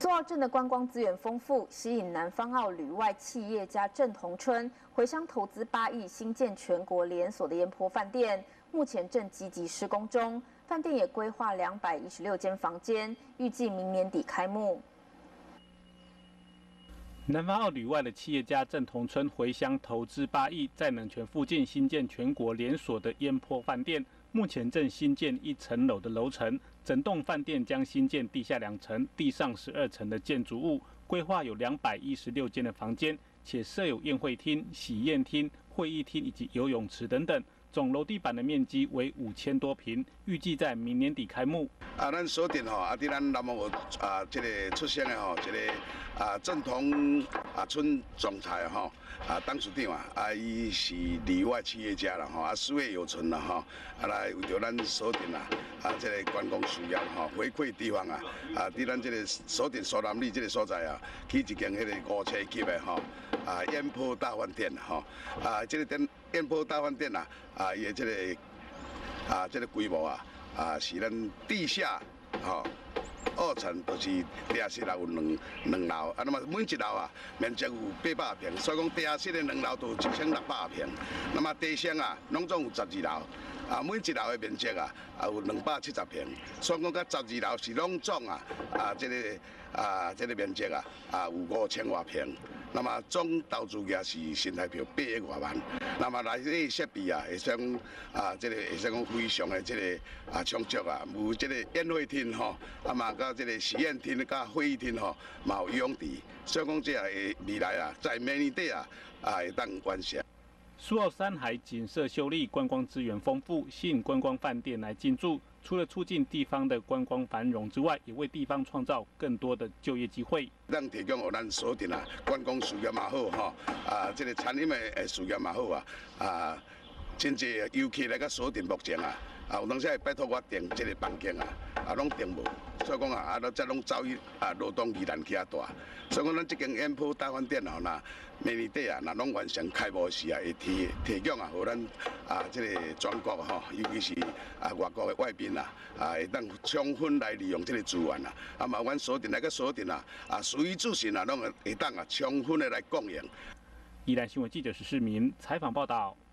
苏澳镇的观光资源丰富，吸引南方澳旅外企业家郑同春回乡投资8亿新建全国连锁的烟波饭店，目前正积极施工中。饭店也规划216间房间，预计明年底开幕。 南方澳旅外的企业家郑同春回乡投资8亿，在冷泉附近新建全国连锁的烟波饭店，目前正新建1层楼的楼层。整栋饭店将新建地下2层、地上12层的建筑物，规划有216间的房间，且设有宴会厅、喜宴厅、会议厅以及游泳池等等。总楼地板的面积为5000多平，预计在明年底开幕。 咱锁定伫咱南澳这个出生的一个郑同春总裁董事长伊是旅外企业家啦事业有成啦来为着咱锁定这个观光需要回馈地方伫咱这个锁定苏南里这个所在起一间迄个5星级的烟波大饭店这个烟波大饭店伊的这个规模是咱地下2层，就是地下室有两楼，那么每一楼面积有800平，所以讲地下室的2楼都有1600平，那么地上拢总有12楼。每一楼的面积有270平，所以讲到12楼是拢总这个面积有5000多平。那么总投资额是新台币8亿多万。那么内底设备会使这个会使讲非常的这个充足有这个宴会厅嘛到这个喜宴厅甲会议厅嘛有游泳池，所以讲这个未来在明年底会当完成。 苏澳山海景色秀丽，观光资源丰富，吸引观光饭店来进驻。除了促进地方的观光繁荣之外，也为地方创造更多的就业机会。 咱提供予咱锁定观光事业嘛好这个餐饮的事业嘛好真济游客来甲锁定目前有当时会拜托我订这个房间拢订无，所以讲这拢走去罗东宜兰去大，所以讲咱这间烟波大饭店明年底若拢完成开幕时会提供予咱这个全国尤其是外国的外宾会当充分来利用这个资源嘛，阮锁定随意自行拢会当充分的来供应。 宜兰新闻记者石世民采访报道。